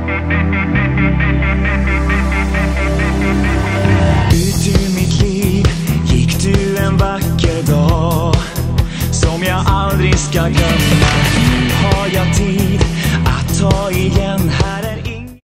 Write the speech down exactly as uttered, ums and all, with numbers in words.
Ut ur mitt liv gick du en vacker dag som jag aldrig ska glömma. Nu har jag tid att ta igen här